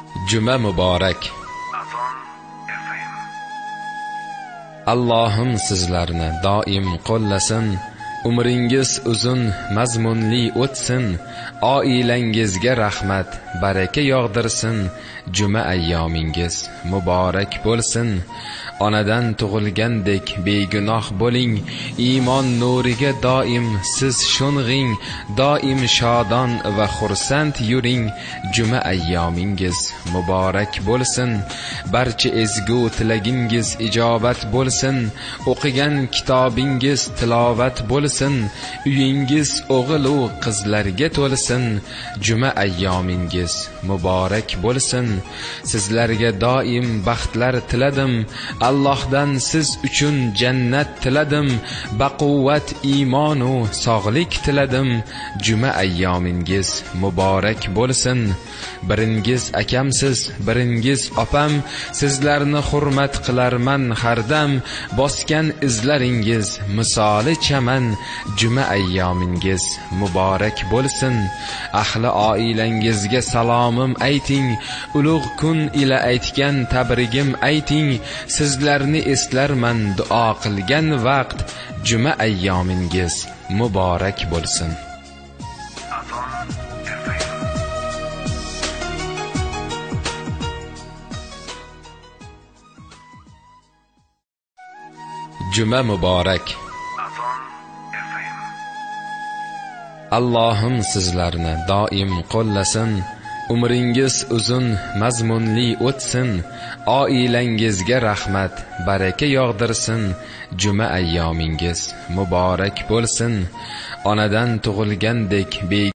Cuma muborak. Allohim sizlarni doim qo'llasin, umringiz uzun, mazmunli o'tsin, oilangizga rahmat, baraka yog'dirsin, juma ayyomingiz muborak bo'lsin. Onadan tug'ilgandek begunoh bo'ling, iymon nuriga doim siz sho'ng'ing, doim shodon va xursand yuring, juma ayyomingiz muborak bo'lsin. Barcha ezgu tilagingiz ijobat bo'lsin, o'qigan kitobingiz tilovat bo'lsin, uyingiz o'g'il va qizlarga to'lsin, juma ayyomingiz muborak bo'lsin. Sizlarga doim baxtlar tiladim, Allohdan siz uchun jannat tiladim, baquvvat iymon va sog'lik tiladim, juma ayyomingiz muborak bo'lsin. Biringiz akamsiz, biringiz opam, sizlarni hurmat qilarman har dam, bosgan izlaringiz misoli chaman, juma ayyomingiz muborak bo'lsin. Ahli oilangizga salomim ayting, ulug' kun ila aytgan tabrigim ayting, sizlarni eslarman duo qilgan vaqt, juma ayyomingiz muborak bo'lsin. Cuma muborak. Allohim sizlarni doim qo'llasin, umringiz uzun, mazmunli o'tsin, oilangizga rahmat, baraka yog'dirsin, juma ayyomingiz muborak bo'lsin. Onadan tug'ilgandek